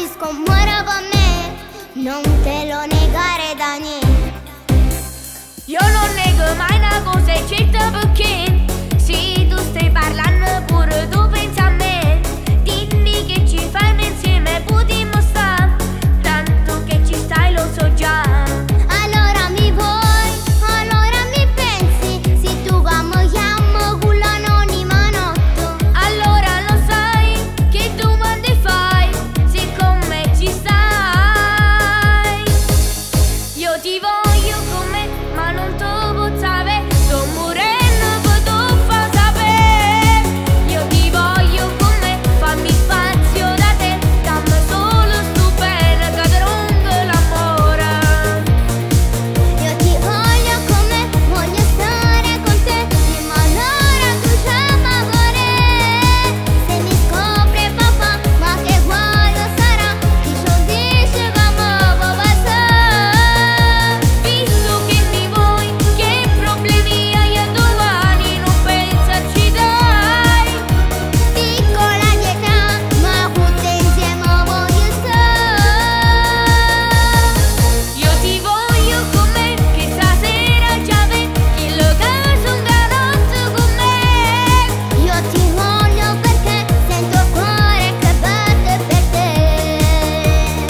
preferisco muore con me, non te lo negare da niente. Io non nego mai una cosa è certa perché se tu stai parlando pure tu pensi a me, dimmi che ci fanno insieme, potremmo stare, tanto che ci stai lo so già. Allora mi vuoi, allora mi pensi, se tu come chiamo con l'anonimanotto. Allora lo sai che domande fai, se con me ci stai. Io ti voglio con me, ma non te posso sapere, sto morendo per tu fa sapere. Io ti voglio con me, fammi spazio da te, dammi solo sto bene che ti rompe l'amore. Io ti voglio con me, voglio stare con te, ma allora tu chiama vorrei. Se mi scopre papà, ma che guaio sarà, chi ci dice come può passare. Visto che mi vuoi, che problemi hai a domani, non pensarci dai. Piccola di età, ma tutte insieme voglio stare. Io ti voglio con me, che stasera già vedi lo caso un canotto con me. Io ti voglio perché sento il cuore che batte per te.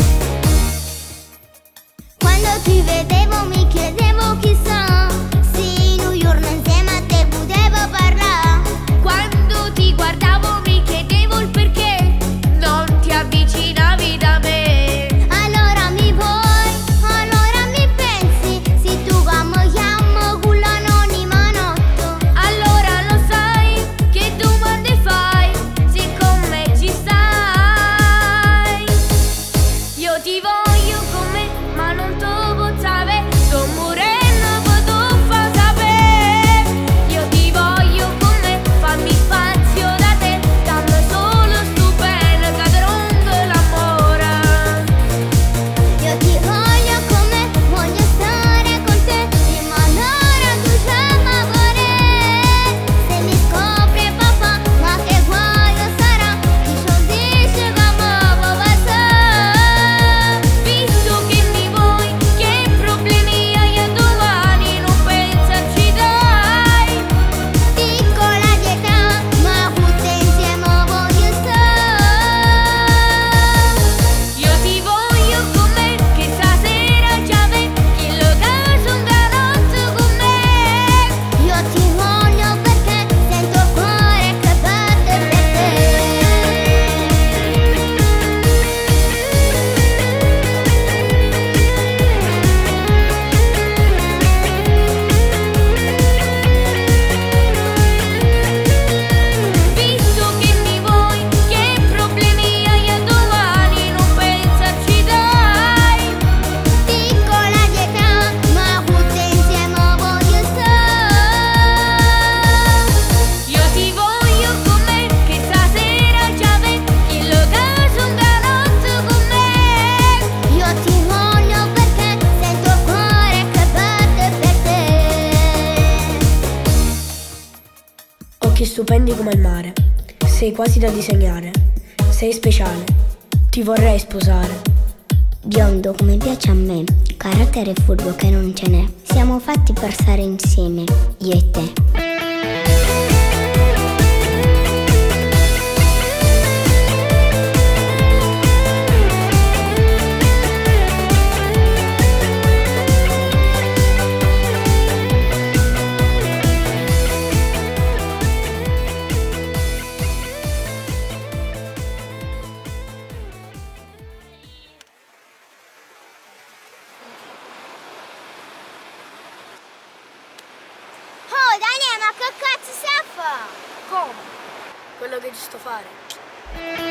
Quando ti vedevo mi chiedevo chissà se in un giorno insieme a te potevo parlare. Quando ti guardavo mi chiedevo il perché non ti avvicinavi da me. Allora mi vuoi, allora mi pensi, se tu come chiamo con l'anonimanotto. Allora lo sai che domande fai, se con me ci stai. Io ti voglio con me, ma non te posso sapere, sto morendo per tu fa sapere. Io ti voglio con me, fammi spazio da te, dammi solo sto bene che ti rompe l'amore. Io ti voglio con me, voglio stare con te, ma allora tu chiama vorrei. Se mi scopre papà, ma che guaio sarà, chi ci dice come può passare. Visto che mi vuoi, che problemi hai a domani, non pensarci dai. Piccola di età, ma tutte insieme voglio stare. Io ti voglio con me, che stasera già vedi lo caso un canotto con me. Io ti voglio perché sento il cuore che batte per te. Visto che mi vuoi, che problemi hai a domani, non pensarci dai. Piccola di età, ma tutte insieme voglio stare. Io ti voglio con me, che stasera già vedi lo caso un canotto con me. Io ti voglio perché sento il cuore che batte per te. Occhi stupendi come il mare, sei quasi da disegnare, sei speciale, ti vorrei sposare. Biondo come piace a me, carattere furbo che non ce n'è. Siamo fatti per stare insieme, io e te. Oh Daniele, ma che cazzo stai a fare? Come? Quello che giusto fare.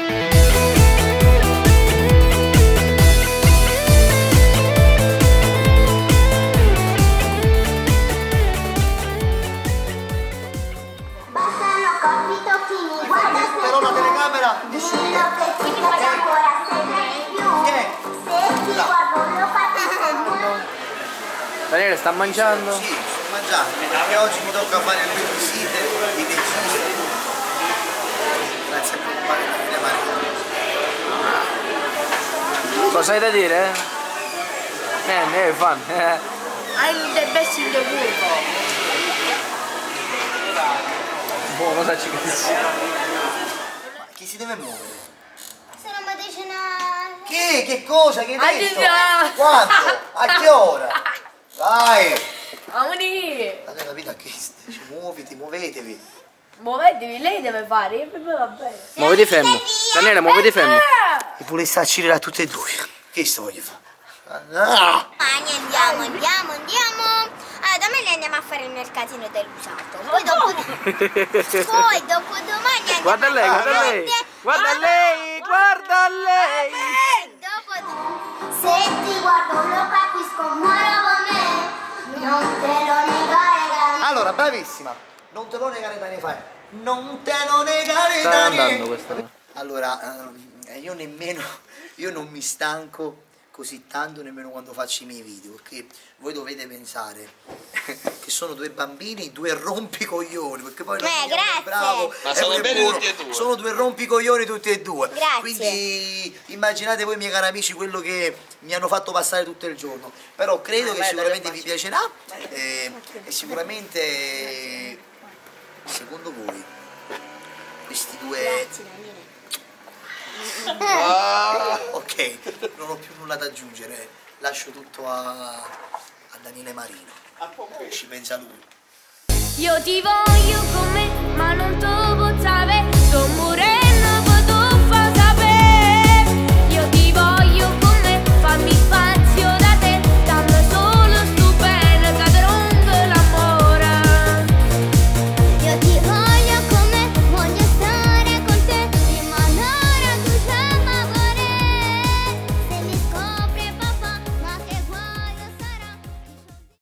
Bastano colpi tocchini, guarda se Però la telecamera dillo che ti voglio ancora sempre di più. Se ti guardo lo fate come. Daniele sta mangiando? Sì, sto mangiando, perché oggi mi tocca fare il babysitter di decine. Grazie a preoccupare per le mani. sai da dire? Fan. I'm the best in the world. Boh, cosa ci pensi? Ma chi si deve muovere? Sono medicina. Che cosa? Che hai detto? Addio. Quanto? A che ora? Dai! Amoni. Avete capito che muoviti, muovetevi. Muovetevi, lei deve fare, io per me va bene. Muoviti fermo. Daniele, muoviti fermo. E volesse accirare a tutte e due. Che sto voglio fare? No! Andiamo. Allora, domani andiamo a fare il mercatino dell'usato. Poi dopo domani andiamo Guarda lei, guarda lei. Guarda lei, guarda lei. Se ti guardo lo capisco, muoro con me. Non te lo negare. Allora, bravissima. Non te lo negare da ne fai. Non te lo negare Sta da andando questa. Allora, io non mi stanco così tanto nemmeno quando faccio i miei video, perché voi dovete pensare che sono due bambini, due rompicoglioni, perché poi non è grazie. bravo, Ma sono bene buono, tutti e due. sono due rompicoglioni tutti e due. Grazie. Quindi immaginate voi, miei cari amici, quello che mi hanno fatto passare tutto il giorno. Però credo che sicuramente vi piacerà e sicuramente secondo voi questi due... Ok, non ho più nulla da aggiungere, lascio tutto a Daniele Marino, ci pensa lui. Io ti voglio con me, ma non